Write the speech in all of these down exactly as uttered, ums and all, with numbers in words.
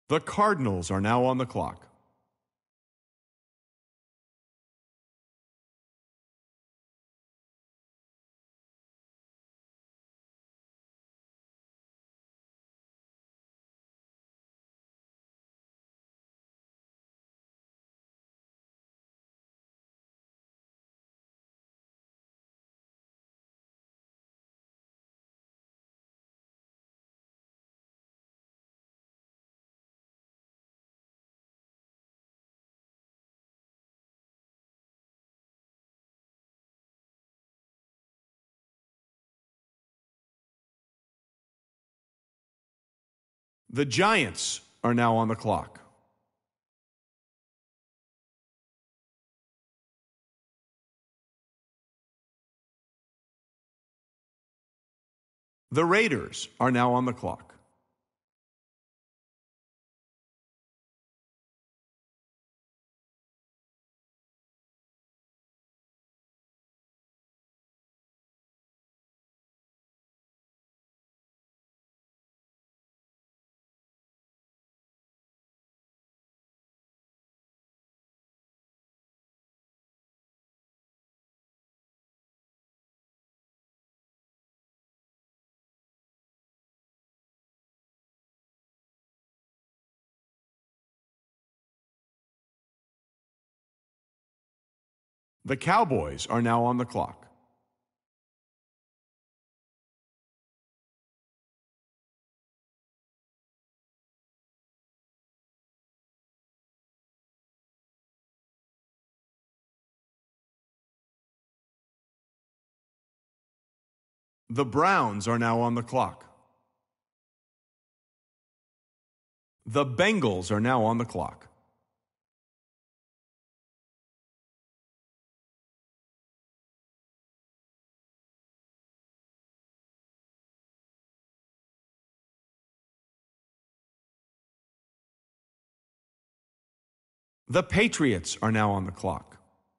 The Cardinals are now on the clock. The Giants are now on the clock. The Raiders are now on the clock. The Cowboys are now on the clock. The Browns are now on the clock. The Bengals are now on the clock. The Patriots are now on the clock.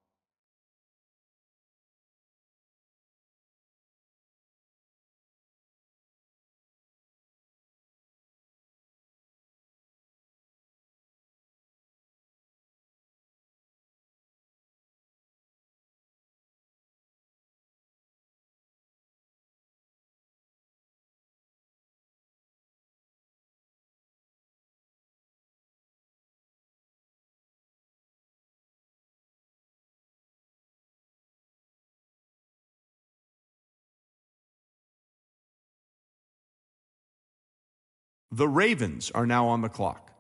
The Ravens are now on the clock.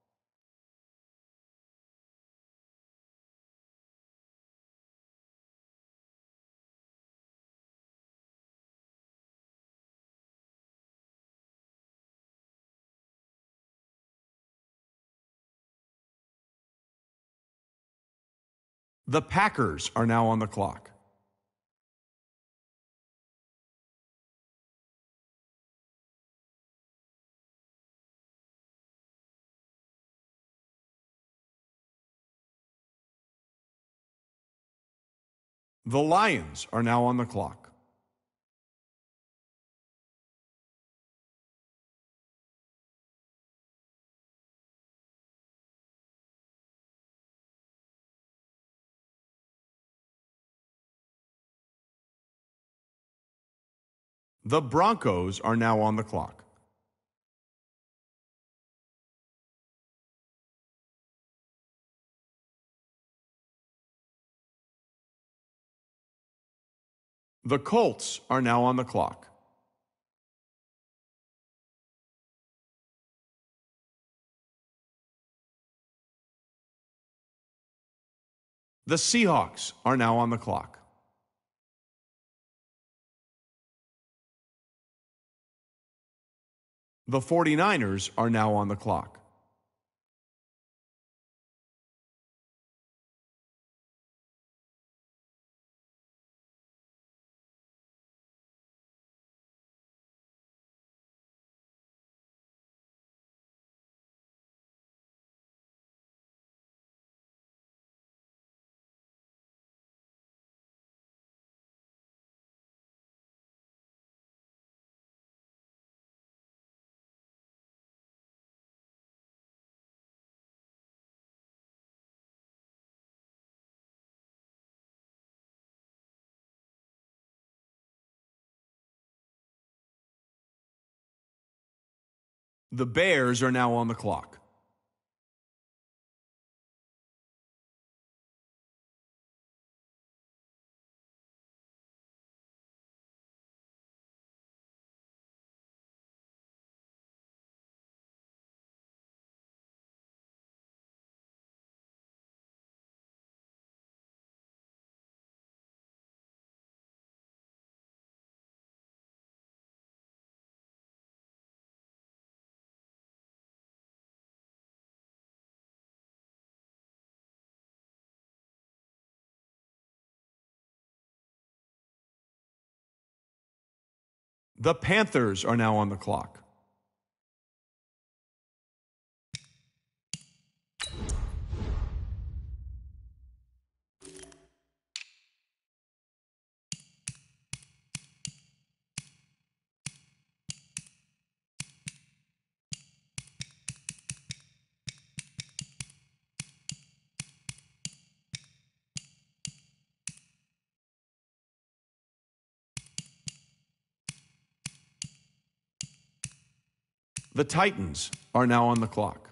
The Packers are now on the clock. The Lions are now on the clock. The Broncos are now on the clock. The Colts are now on the clock. The Seahawks are now on the clock. The 49ers are now on the clock. The Bears are now on the clock. The Panthers are now on the clock. The Titans are now on the clock.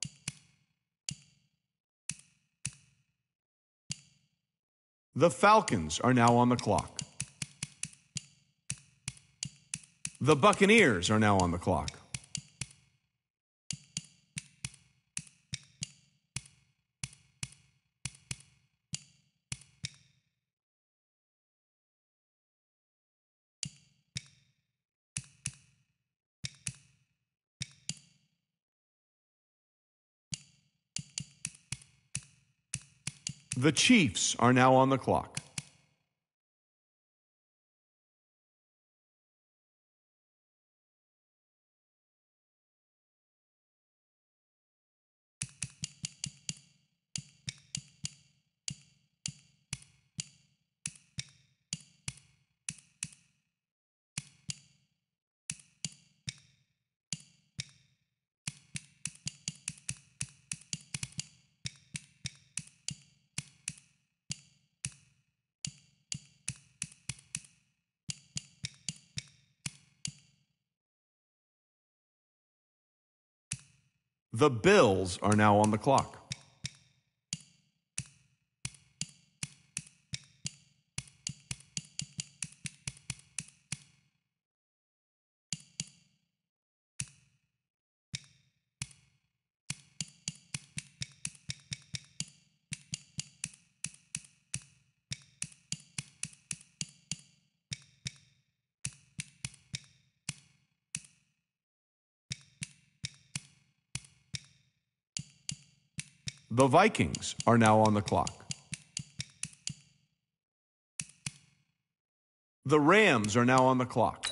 The Falcons are now on the clock. The Buccaneers are now on the clock. The Chiefs are now on the clock. The Bills are now on the clock. The Vikings are now on the clock. The Rams are now on the clock.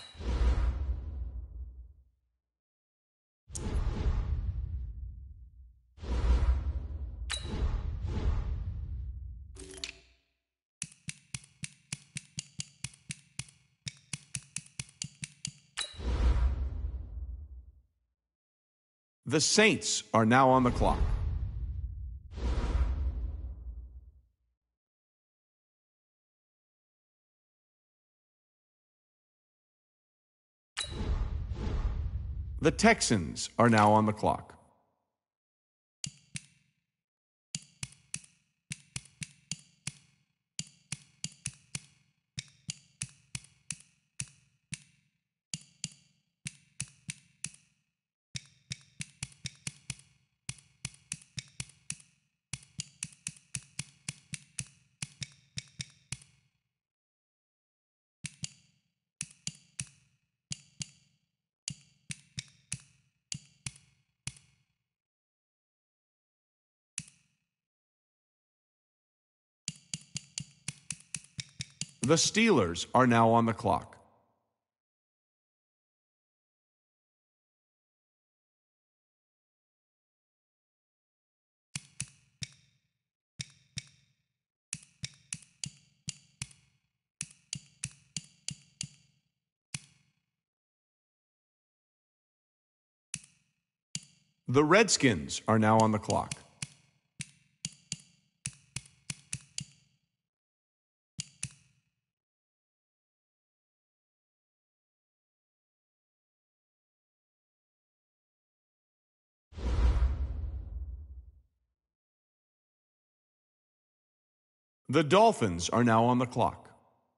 The Saints are now on the clock. The Texans are now on the clock. The Steelers are now on the clock. The Redskins are now on the clock. The Dolphins are now on the clock.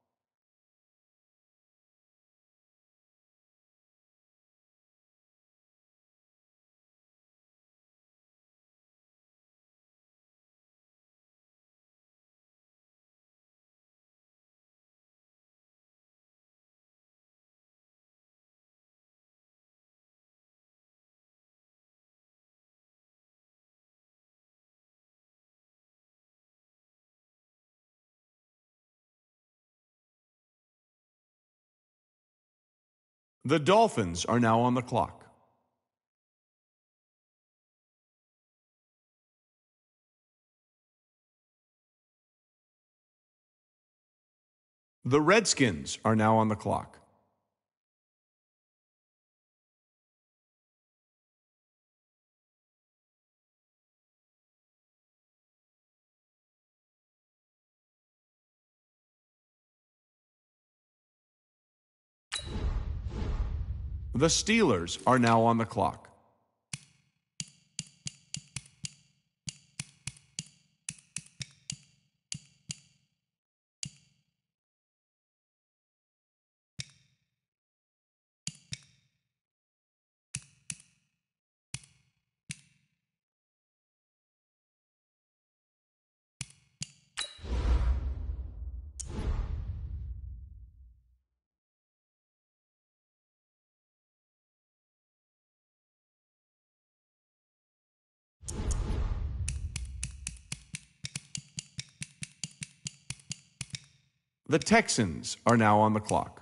The Dolphins are now on the clock. The Redskins are now on the clock. The Steelers are now on the clock. The Texans are now on the clock.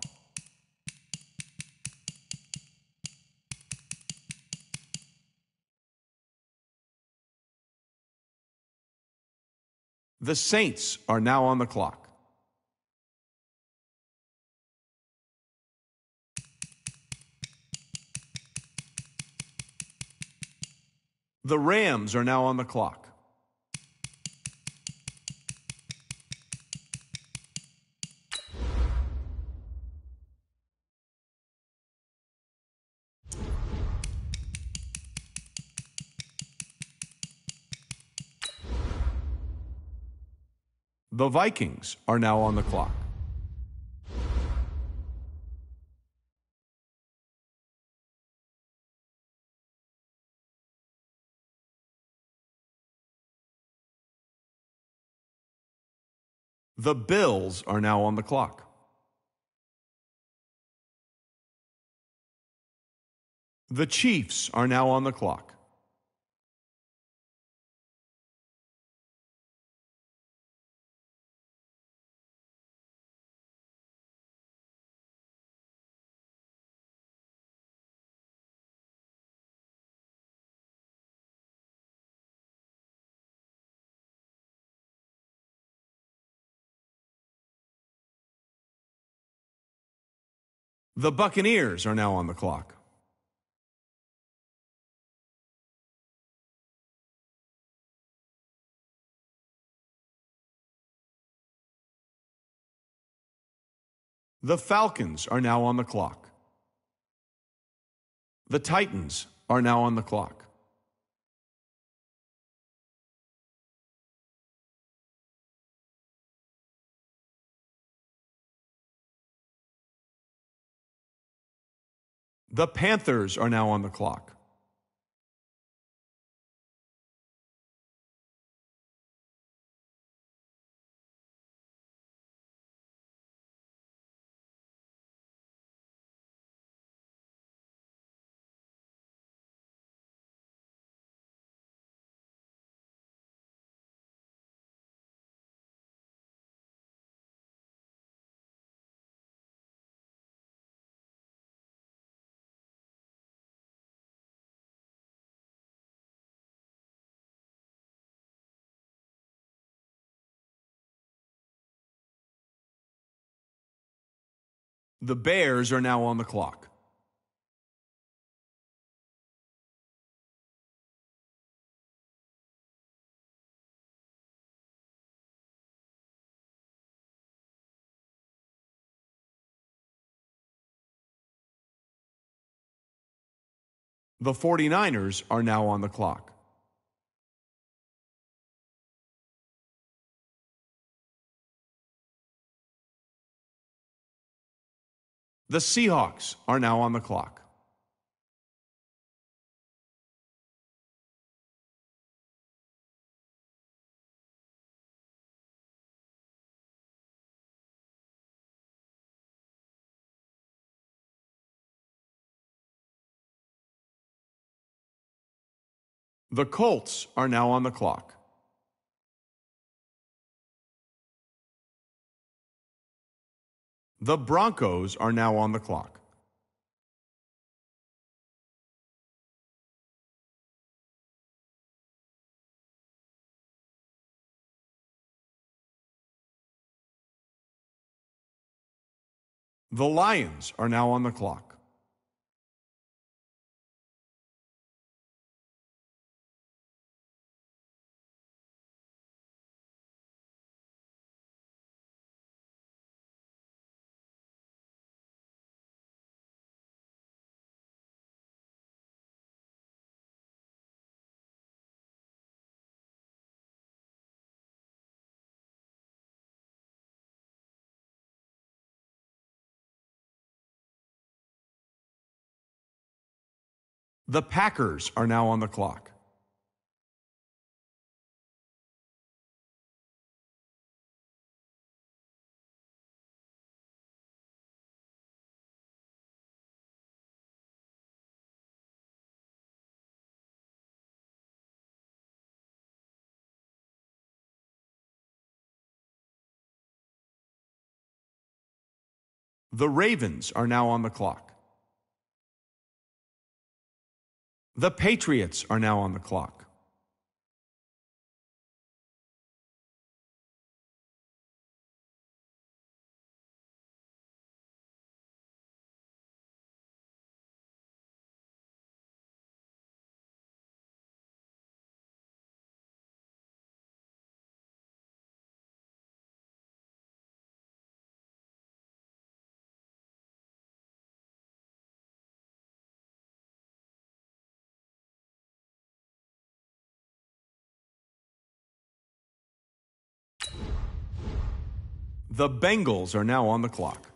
The Saints are now on the clock. The Rams are now on the clock. The Vikings are now on the clock. The Bills are now on the clock. The Chiefs are now on the clock. The Buccaneers are now on the clock. The Falcons are now on the clock. The Titans are now on the clock. The Panthers are now on the clock. The Bears are now on the clock. The 49ers are now on the clock. The Seahawks are now on the clock. The Colts are now on the clock. The Broncos are now on the clock. The Lions are now on the clock. The Packers are now on the clock. The Ravens are now on the clock. The Patriots are now on the clock. The Bengals are now on the clock.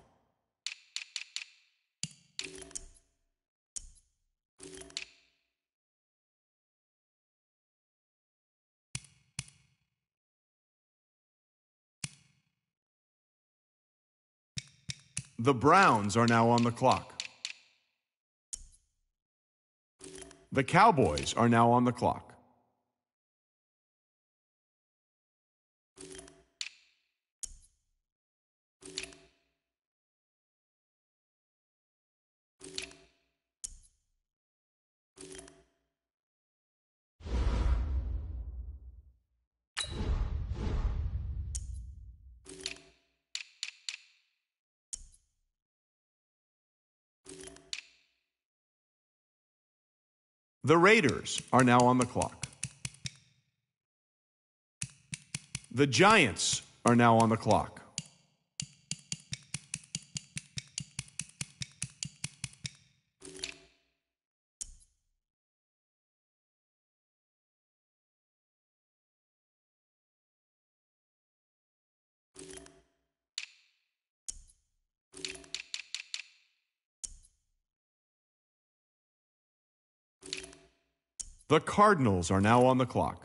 The Browns are now on the clock. The Cowboys are now on the clock. The Raiders are now on the clock. The Giants are now on the clock. The Cardinals are now on the clock.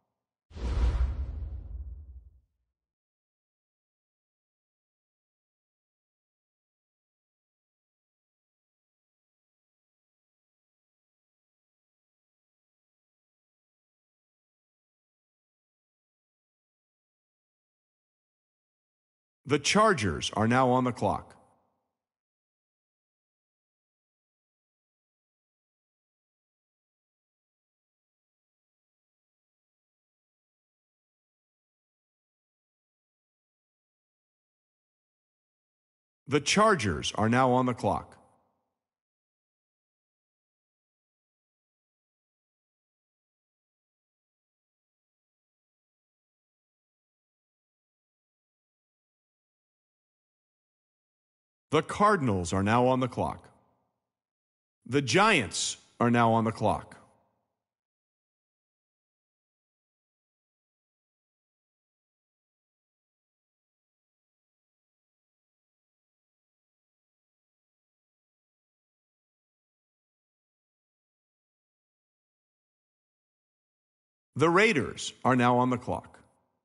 The Chargers are now on the clock. The Chargers are now on the clock. The Cardinals are now on the clock. The Giants are now on the clock. The Raiders are now on the clock.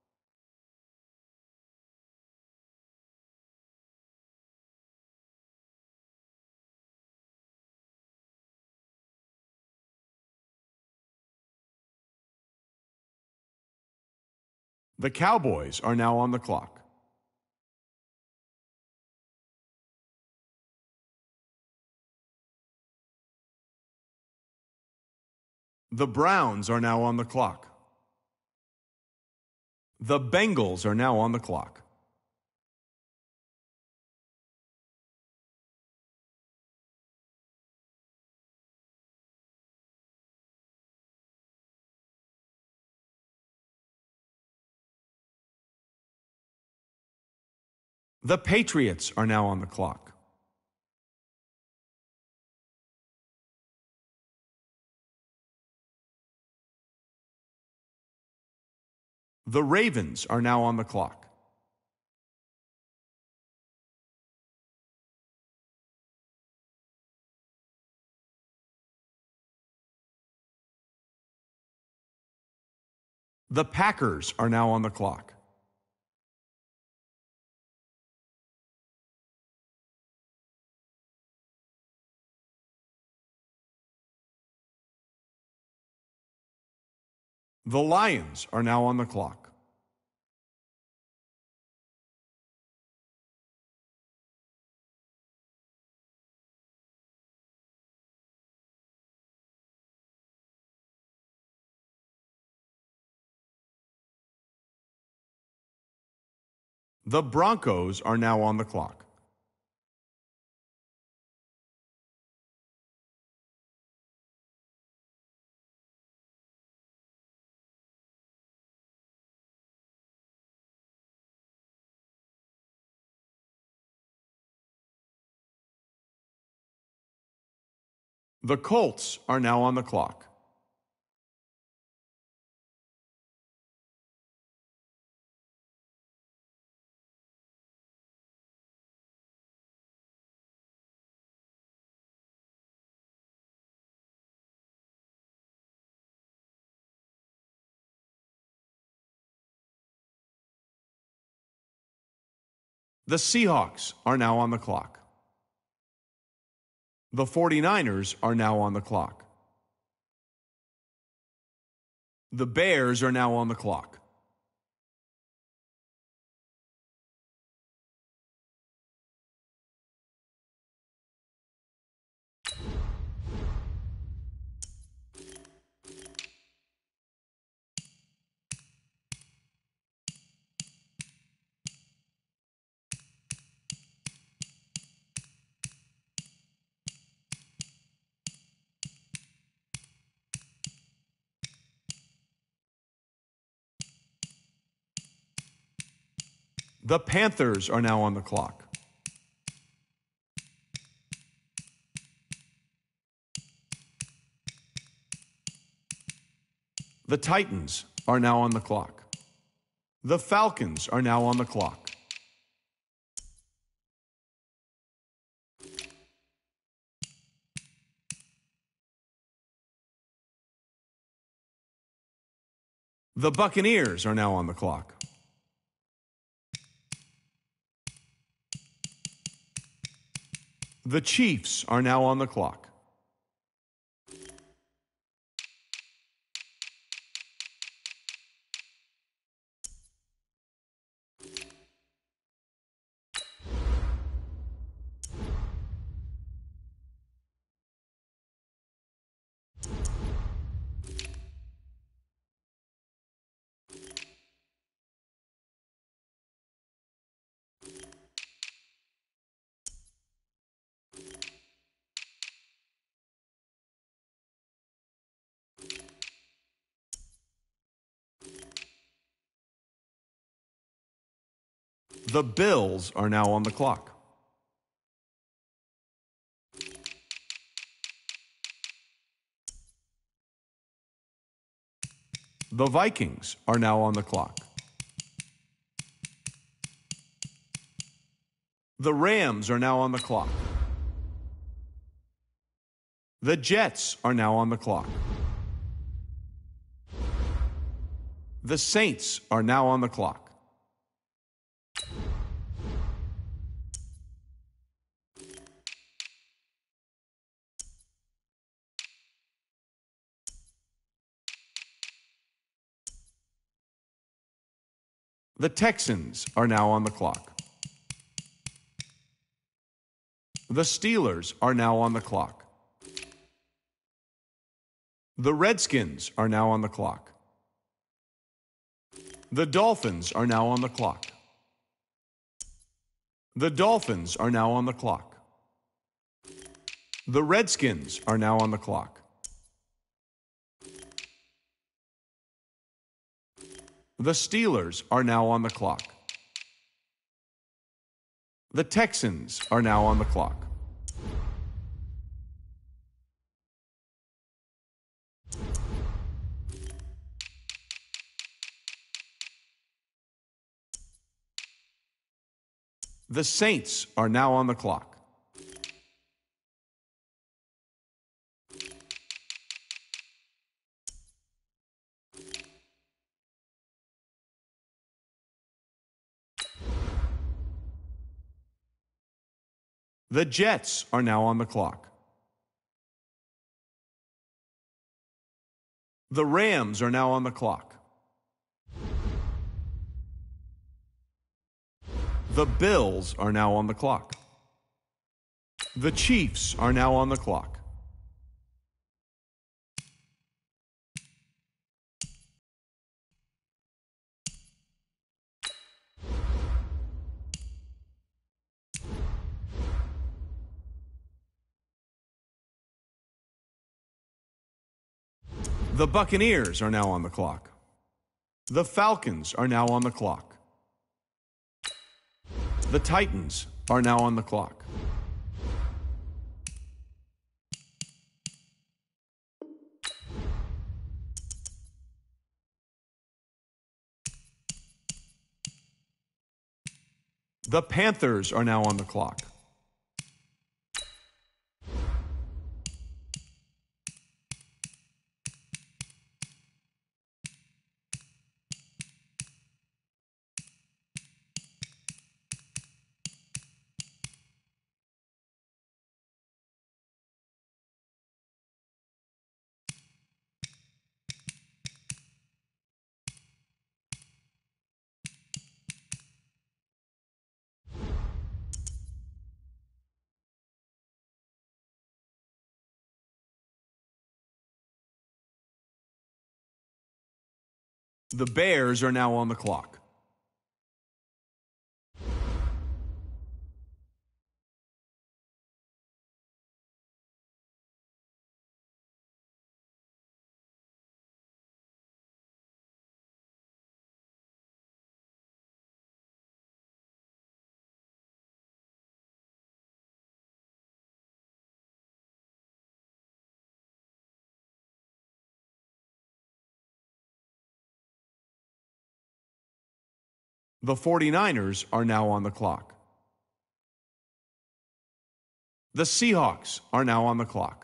The Cowboys are now on the clock. The Browns are now on the clock. The Bengals are now on the clock. The Patriots are now on the clock. The Ravens are now on the clock. The Packers are now on the clock. The Lions are now on the clock. The Broncos are now on the clock. The Colts are now on the clock. The Seahawks are now on the clock. The forty-niners are now on the clock. The Bears are now on the clock. The Panthers are now on the clock. The Titans are now on the clock. The Falcons are now on the clock. The Buccaneers are now on the clock. The Chiefs are now on the clock. The Bills are now on the clock. The Vikings are now on the clock. The Rams are now on the clock. The Jets are now on the clock. The Saints are now on the clock. The Texans are now on the clock. The Steelers are now on the clock. The Redskins are now on the clock. The Dolphins are now on the clock. The Dolphins are now on the clock. The Redskins are now on the clock. The Steelers are now on the clock. The Texans are now on the clock. The Saints are now on the clock. The Jets are now on the clock. The Rams are now on the clock. The Bills are now on the clock. The Chiefs are now on the clock. The Buccaneers are now on the clock. The Falcons are now on the clock. The Titans are now on the clock. The Panthers are now on the clock. The Bears are now on the clock. The 49ers are now on the clock. The Seahawks are now on the clock.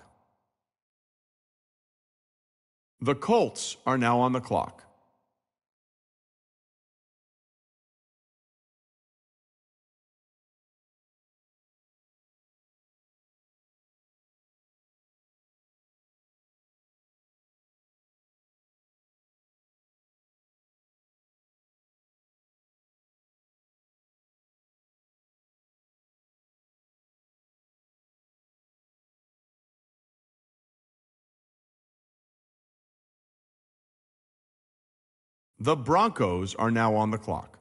The Colts are now on the clock. The Broncos are now on the clock.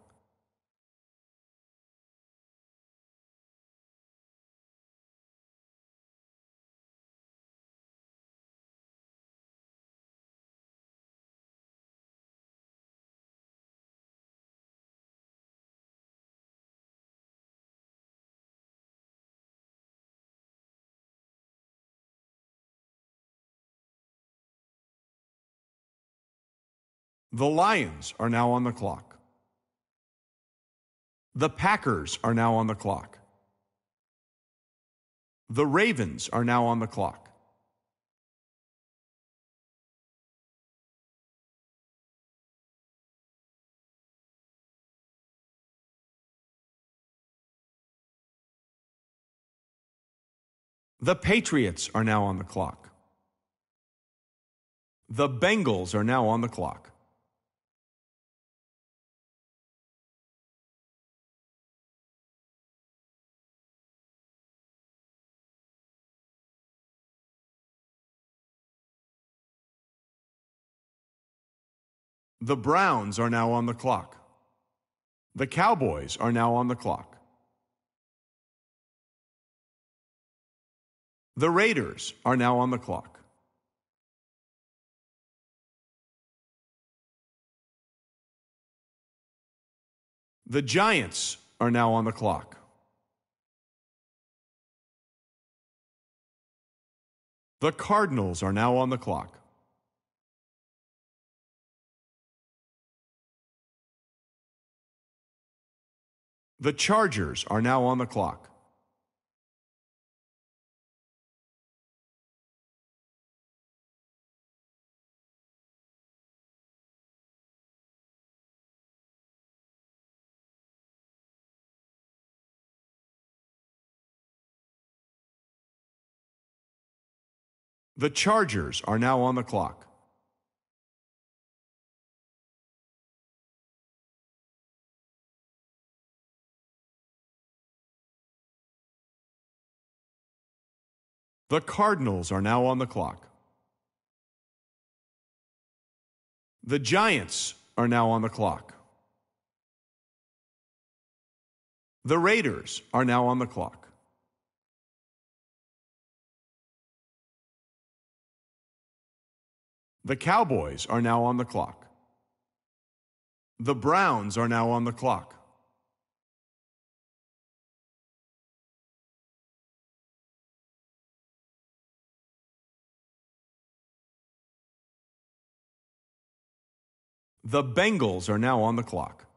The Lions are now on the clock. The Packers are now on the clock. The Ravens are now on the clock. The Patriots are now on the clock. The Bengals are now on the clock. The Browns are now on the clock. The Cowboys are now on the clock. The Raiders are now on the clock. The Giants are now on the clock. The Cardinals are now on the clock. The Chargers are now on the clock. The Chargers are now on the clock. The Cardinals are now on the clock. The Giants are now on the clock. The Raiders are now on the clock. The Cowboys are now on the clock. The Browns are now on the clock. The Bengals are now on the clock.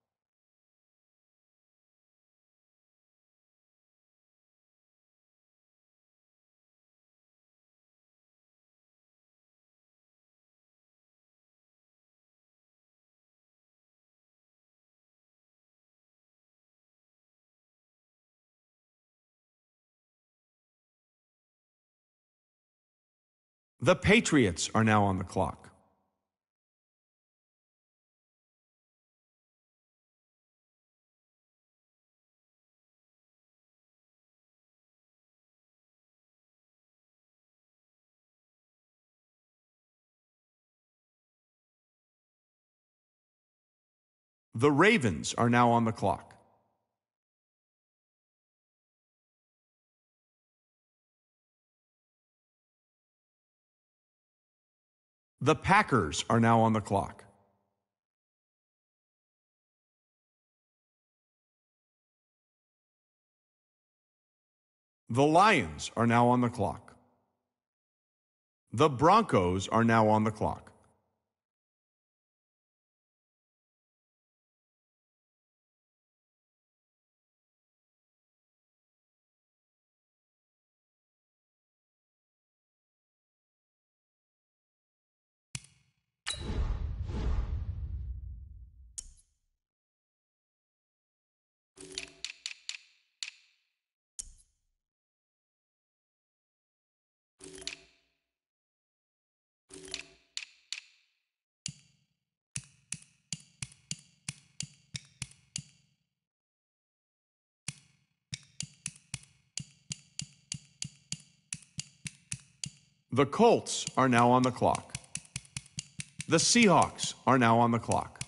The Patriots are now on the clock. The Ravens are now on the clock. The Packers are now on the clock. The Lions are now on the clock. The Broncos are now on the clock. The Colts are now on the clock. The Seahawks are now on the clock.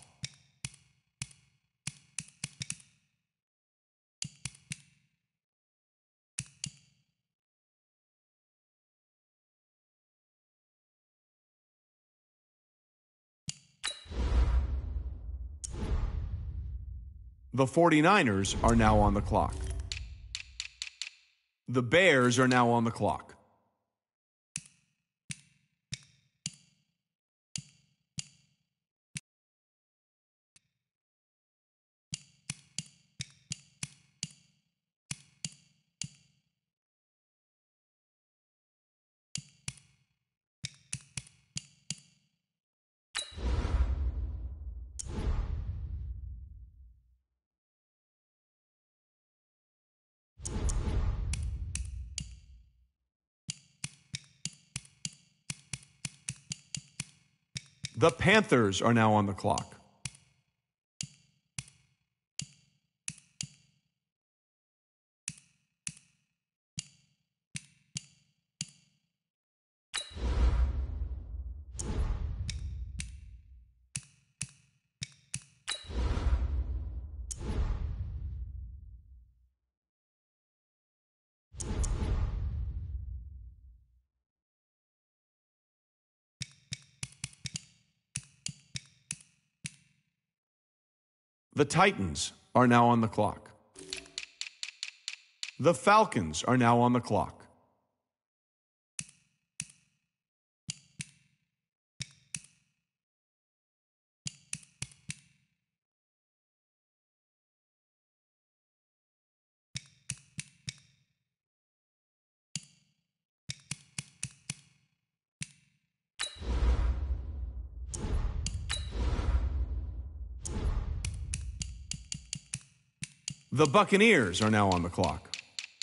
The 49ers are now on the clock. The Bears are now on the clock. The Panthers are now on the clock. The Titans are now on the clock. The Falcons are now on the clock. The Buccaneers are now on the clock.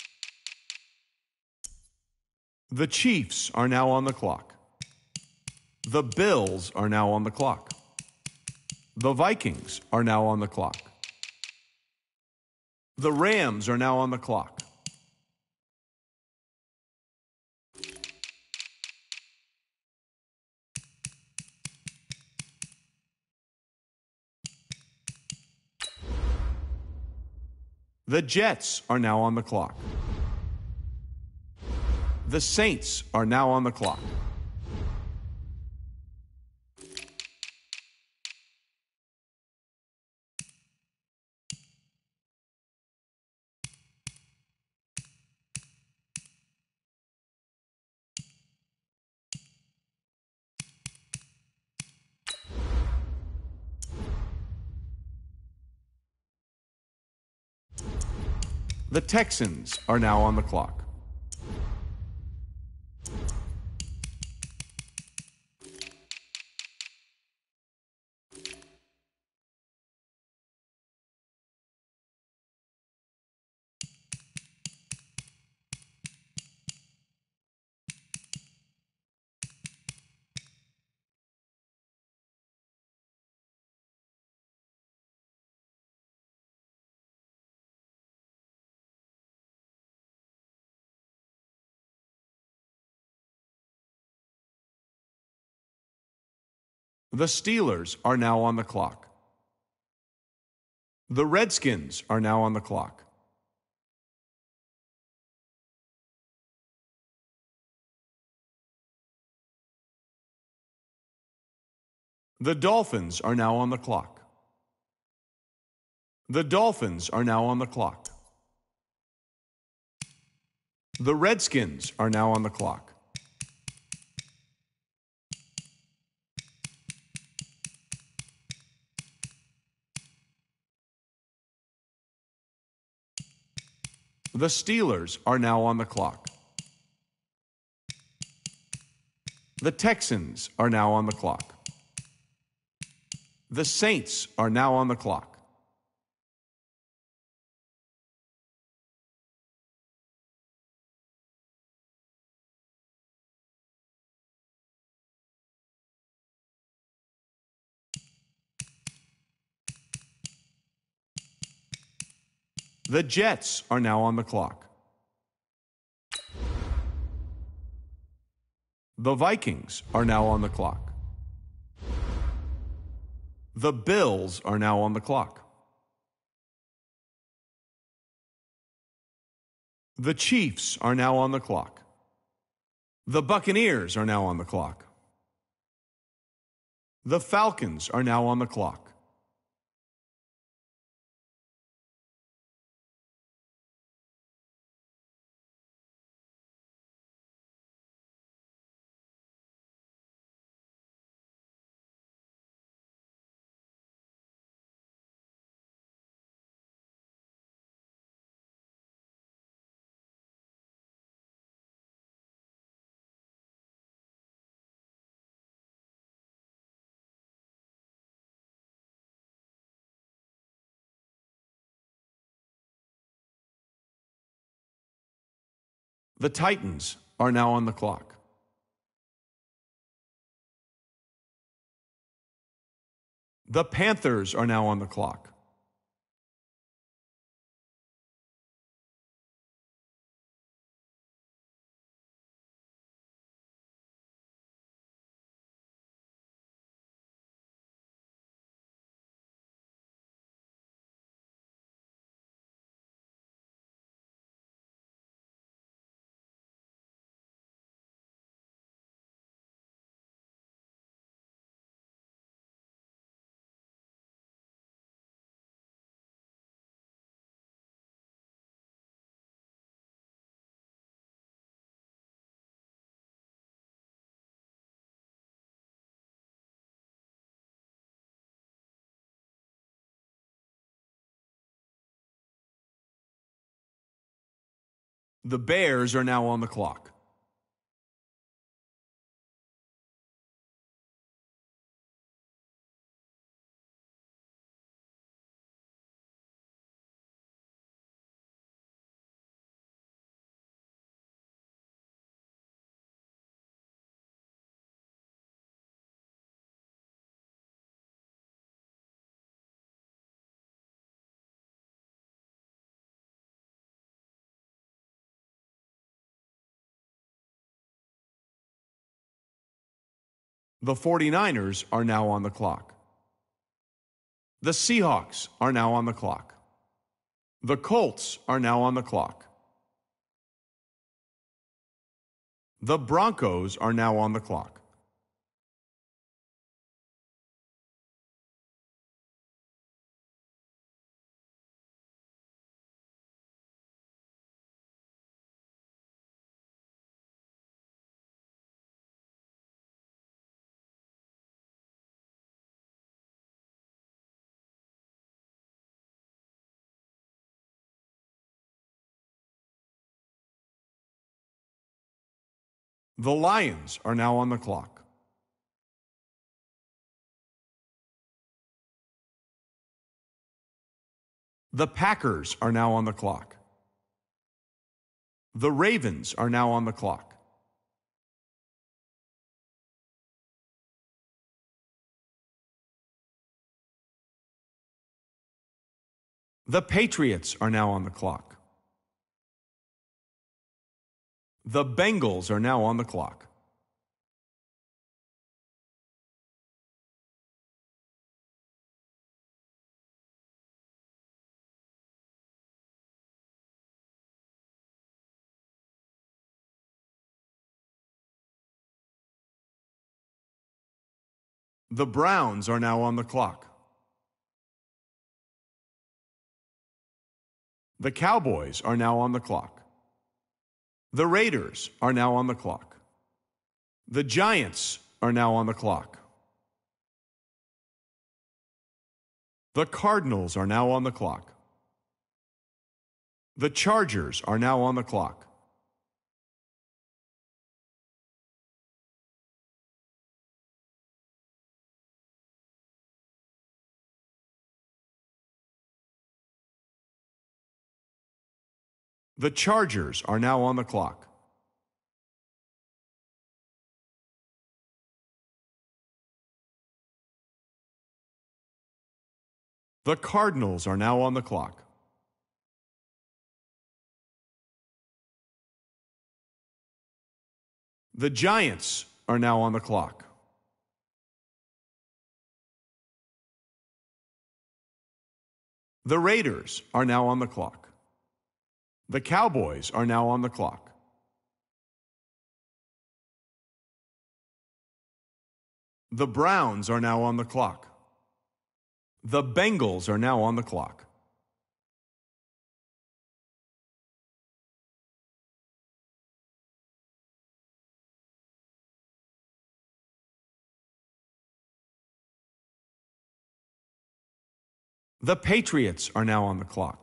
The Chiefs are now on the clock. The Bills are now on the clock. The Vikings are now on the clock. The Rams are now on the clock. The Jets are now on the clock. The Saints are now on the clock. The Texans are now on the clock. The Steelers are now on the clock. The Redskins are now on the clock. The Dolphins are now on the clock. The Dolphins are now on the clock. The Redskins are now on the clock. The Steelers are now on the clock. The Texans are now on the clock. The Saints are now on the clock. The Jets are now on the clock. The Vikings are now on the clock. The Bills are now on the clock. The Chiefs are now on the clock. The Buccaneers are now on the clock. The Falcons are now on the clock. The Titans are now on the clock. The Panthers are now on the clock. The Bears are now on the clock. The 49ers are now on the clock. The Seahawks are now on the clock. The Colts are now on the clock. The Broncos are now on the clock. The Lions are now on the clock. The Packers are now on the clock. The Ravens are now on the clock. The Patriots are now on the clock. The Bengals are now on the clock. The Browns are now on the clock. The Cowboys are now on the clock. The Raiders are now on the clock. The Giants are now on the clock. The Cardinals are now on the clock. The Chargers are now on the clock. The Chargers are now on the clock. The Cardinals are now on the clock. The Giants are now on the clock. The Raiders are now on the clock. The Cowboys are now on the clock. The Browns are now on the clock. The Bengals are now on the clock. The Patriots are now on the clock.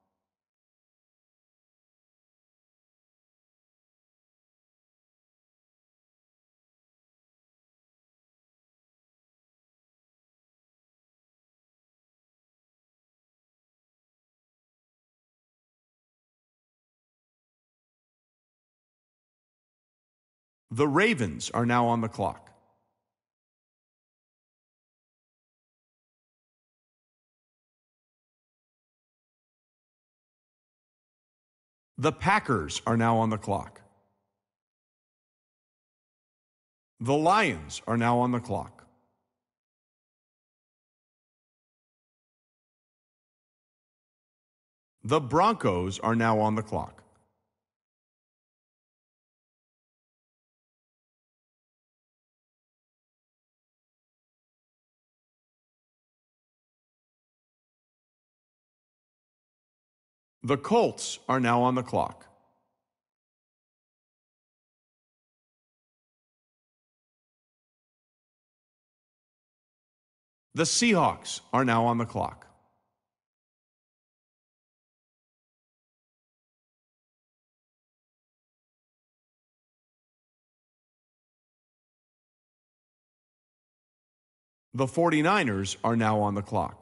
The Ravens are now on the clock. The Packers are now on the clock. The Lions are now on the clock. The Broncos are now on the clock. The Colts are now on the clock. The Seahawks are now on the clock. The forty-niners are now on the clock.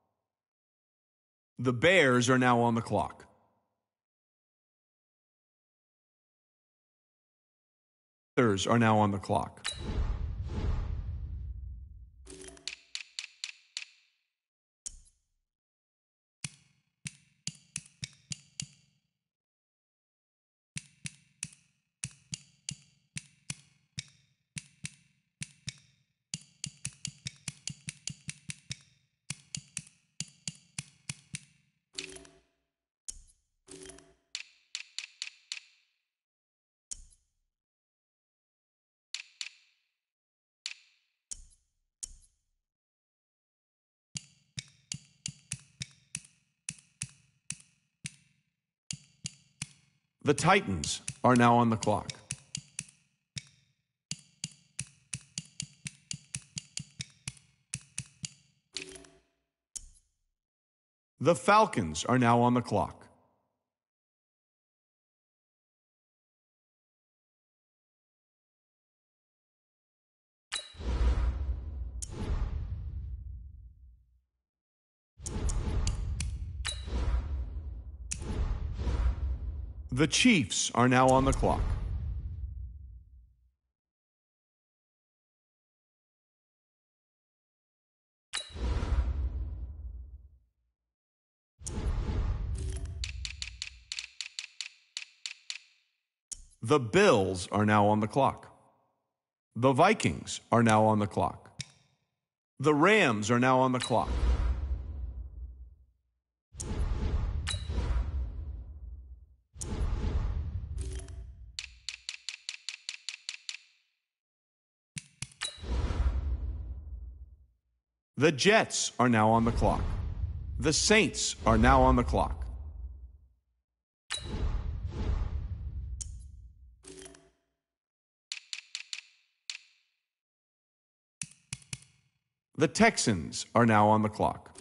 The Bears are now on the clock. The Panthers are now on the clock. The Titans are now on the clock. The Falcons are now on the clock. The Chiefs are now on the clock. The Bills are now on the clock. The Vikings are now on the clock. The Rams are now on the clock. The Jets are now on the clock. The Saints are now on the clock. The Texans are now on the clock.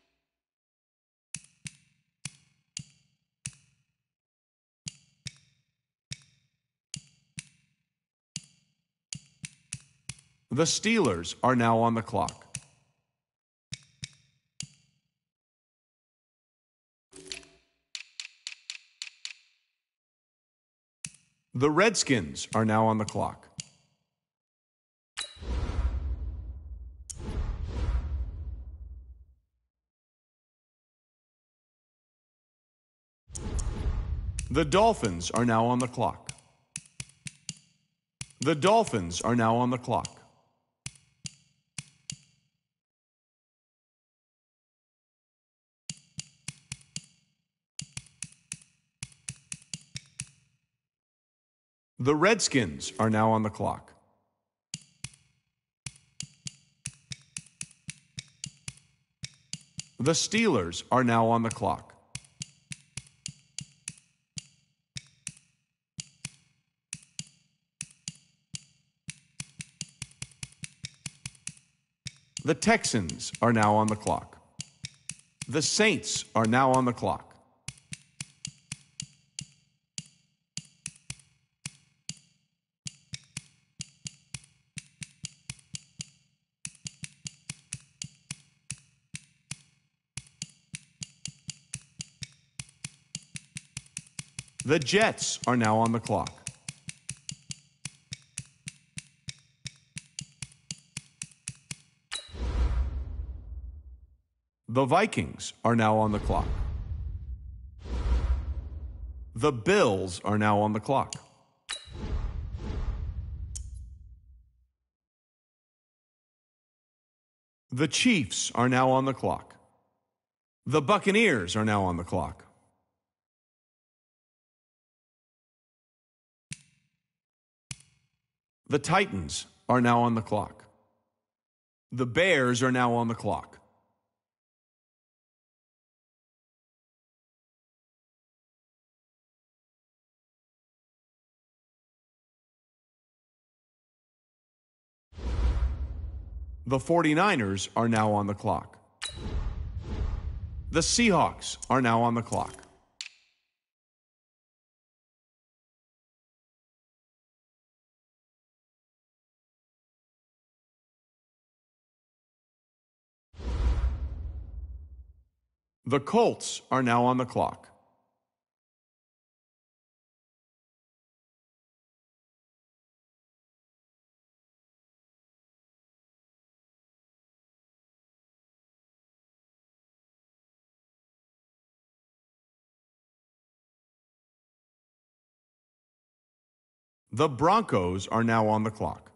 The Steelers are now on the clock. The Redskins are now on the clock. The Dolphins are now on the clock. The Dolphins are now on the clock. The Redskins are now on the clock. The Steelers are now on the clock. The Texans are now on the clock. The Saints are now on the clock. The Jets are now on the clock. The Vikings are now on the clock. The Bills are now on the clock. The Chiefs are now on the clock. The Buccaneers are now on the clock. The Titans are now on the clock. The Bears are now on the clock. The forty-niners are now on the clock. The Seahawks are now on the clock. The Colts are now on the clock. The Broncos are now on the clock.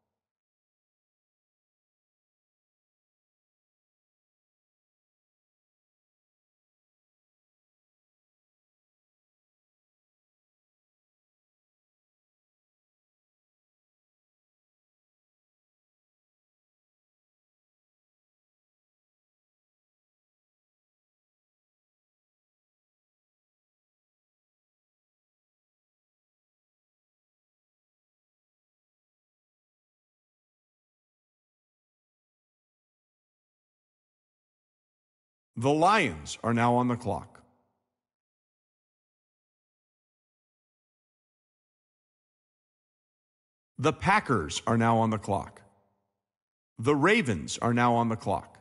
The Lions are now on the clock. The Packers are now on the clock. The Ravens are now on the clock.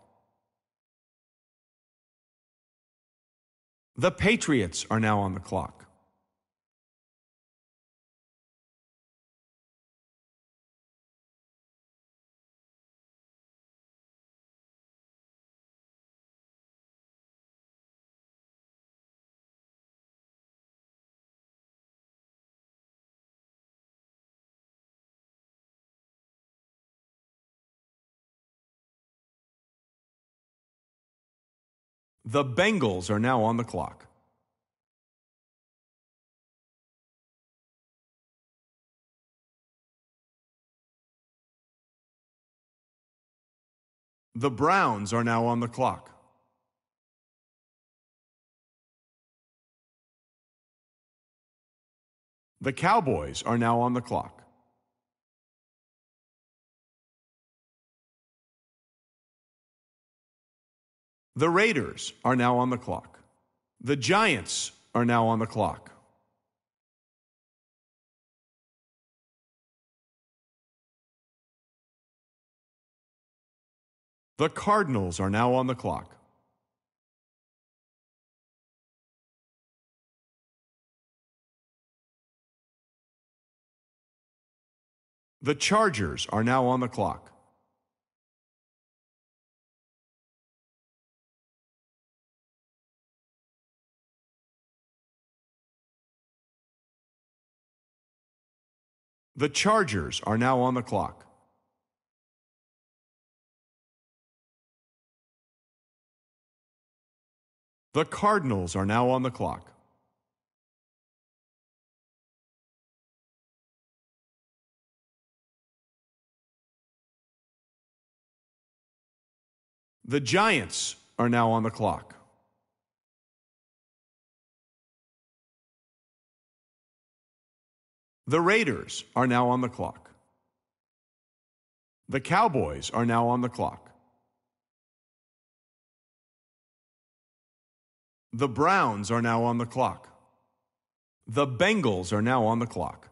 The Patriots are now on the clock. The Bengals are now on the clock. The Browns are now on the clock. The Cowboys are now on the clock. The Raiders are now on the clock. The Giants are now on the clock. The Cardinals are now on the clock. The Chargers are now on the clock. The Chargers are now on the clock. The Cardinals are now on the clock. The Giants are now on the clock. The Raiders are now on the clock. The Cowboys are now on the clock. The Browns are now on the clock. The Bengals are now on the clock.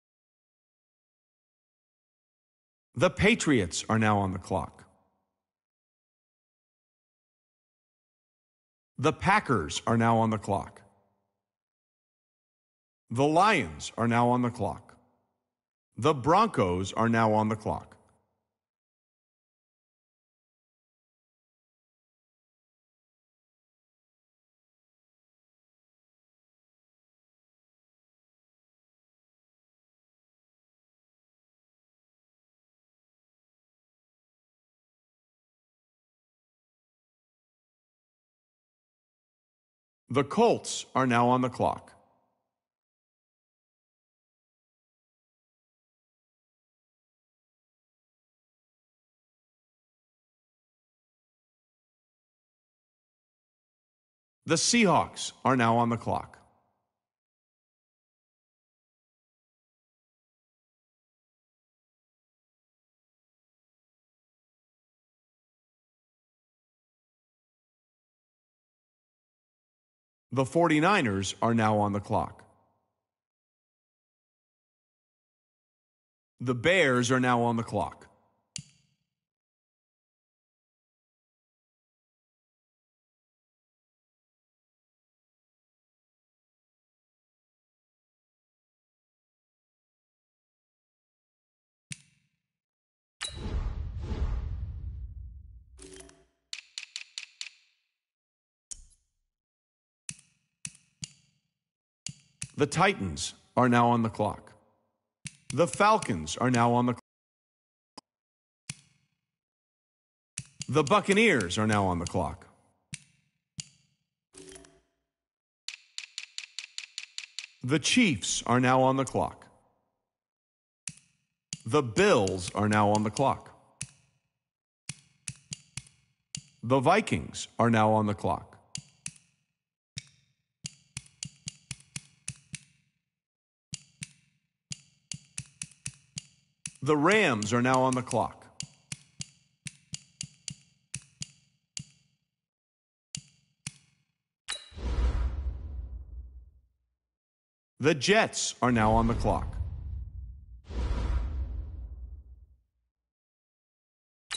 The Patriots are now on the clock. The Packers are now on the clock. The Lions are now on the clock. The Broncos are now on the clock. The Colts are now on the clock. The Seahawks are now on the clock. The forty-niners are now on the clock. The Bears are now on the clock. The Titans are now on the clock. The Falcons are now on the clock. The Buccaneers are now on the clock. The Chiefs are now on the clock. The Bills are now on the clock. The Vikings are now on the clock. The Rams are now on the clock. The Jets are now on the clock.